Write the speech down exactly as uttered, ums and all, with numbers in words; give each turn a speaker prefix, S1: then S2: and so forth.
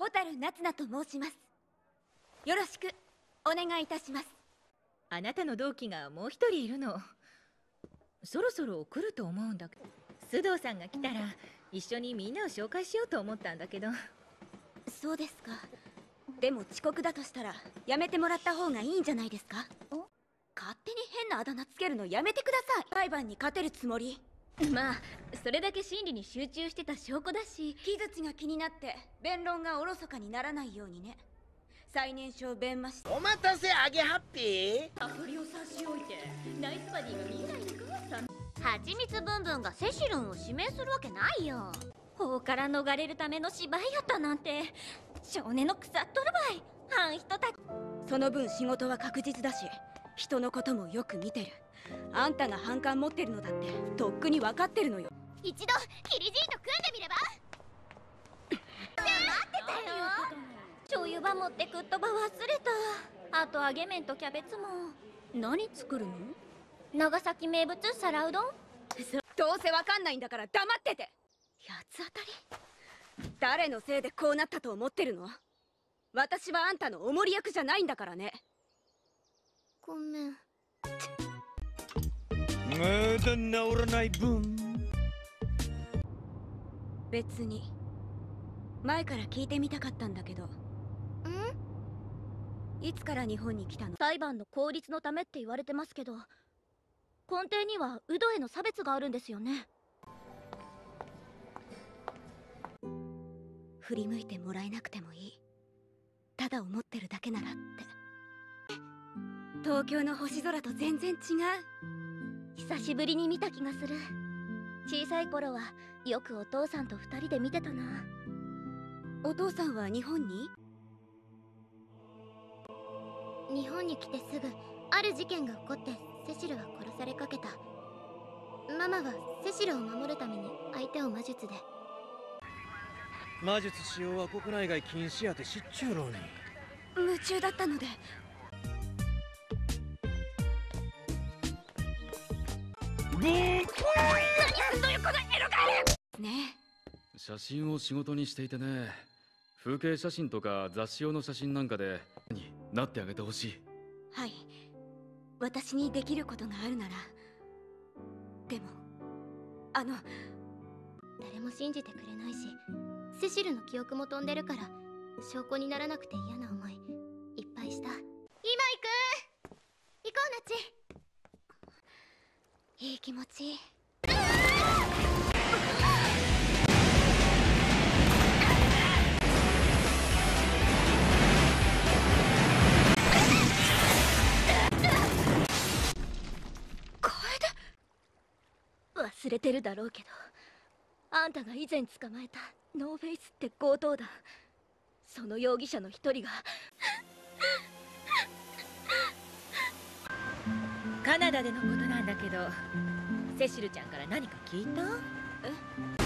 S1: 蛍夏菜と申します。よろしくお願いいたします。
S2: あなたの同期がもう一人いるの。そろそろ来ると思うんだけど、須藤さんが来たら一緒にみんなを紹介しようと思ったんだけど。
S1: そうですか。でも遅刻だとしたらやめてもらった方がいいんじゃないですか。勝手に変なあだ名つけるのやめてください。裁判に勝てるつもり？
S2: まあそれだけ審理に集中してた証拠だし。
S1: 木槌が気になって弁論がおろそかにならないようにね。最年少弁護士。
S3: お待たせアゲハッピー。
S2: アプリを差し置いてナイスバディが見えないのかさ。
S4: はちみつブンブンがセシルンを指名するわけないよ。
S5: 法から逃れるための芝居やったなんて少年の腐っとるばい。あん人たち
S1: その分仕事は確実だし人のこともよく見てる。あんたが反感持ってるのだってとっくに分かってるのよ。
S4: 一度キリジーと組んでみれば。
S5: 待ってたよ。醤油場持ってくっとば忘れた。あと揚げ麺とキャベツも。
S1: 何作るの？
S5: 長崎名物皿うどん。
S1: どうせわかんないんだから黙ってて。八つ当たり？誰のせいでこうなったと思ってるの？私はあんたのお守り役じゃないんだからね。
S4: ごめん。
S3: まだ治らない分。
S1: 別に前から聞いてみたかったんだけど。
S4: ん？
S1: いつから日本に来たの？
S5: 裁判の効率のためって言われてますけど、根底にはウドへの差別があるんですよね。
S1: 振り向いてもらえなくてもいい。ただ思ってるだけならって。東京の星空と全然違う。
S5: 久しぶりに見た気がする。小さい頃はよくお父さんと二人で見てたな。
S1: お父さんは日本に？
S4: 日本に来てすぐある事件が起こってセシルは殺されかけた。ママはセシルを守るために相手を魔術で。
S3: 魔術使用は国内外禁止やて知っちゅうろうに。
S1: 夢中だったので。
S3: ブーン！
S1: 何すんのよこのエロガール！ね
S6: え。写真を仕事にしていてね。風景写真とか雑誌用の写真なんかでになってあげてほしい。
S1: はい。私にできることがあるなら。でもあの
S4: 誰も信じてくれないし、セシルの記憶も飛んでるから証拠にならなくて嫌な思いいっぱいした。今行く。行こうなち。
S1: いい気持ちいい。
S5: 忘れてるだろうけど、あんたが以前捕まえたノーフェイスって強盗団、その容疑者の一人が
S2: カナダでのことなんだけど、セシルちゃんから何か聞いた？
S1: え？